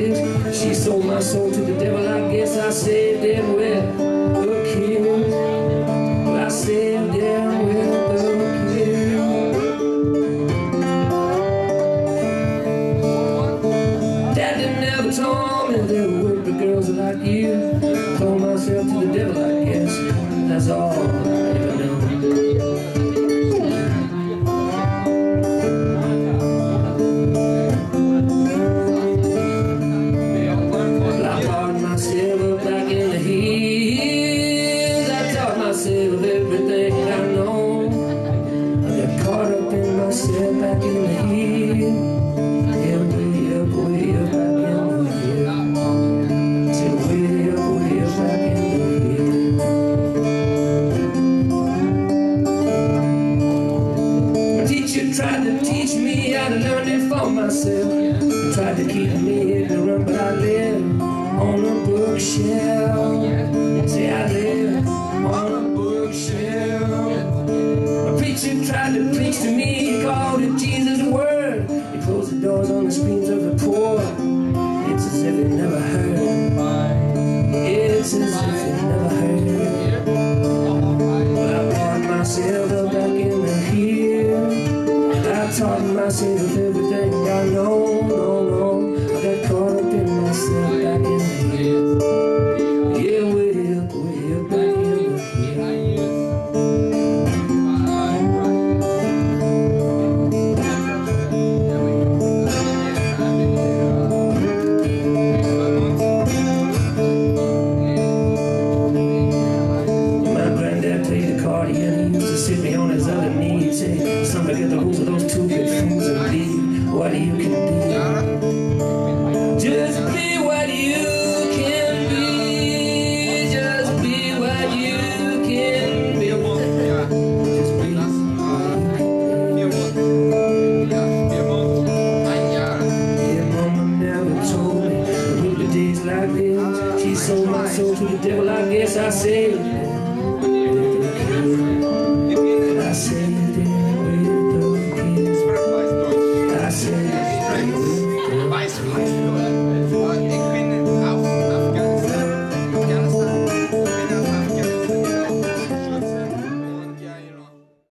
this. She sold my soul to the devil, I guess I saved it with a kiss. Well, I saved it with a kiss. Daddy never told me there would be girls like you. Told myself to the devil, I guess that's all I ever know. Everything I know, I got caught up in myself back in the heat. Yeah, way up back in the heat. Till way up back in the heat. My teacher tried to teach me how to learn it for myself. He tried to keep me ignorant, but I live on a bookshelf. See, I live on a my preacher tried to preach to me, he called it Jesus' word. He closed the doors on the screams of the poor. It's as if it never heard. It's as if it never heard. But I brought myself up back in the hill. I taught myself everything I know, I got caught up in myself back in the hill. Yeah, way up back in the hill. And he used to sit me on his other knee. He'd say, son, forget the rules of those two good fools and be what you can be. Just be what you can be. Just be what you can be. Just be what you can be. Yeah, mama never told me there would be days like this. She sold my soul to the devil, I guess I saved it.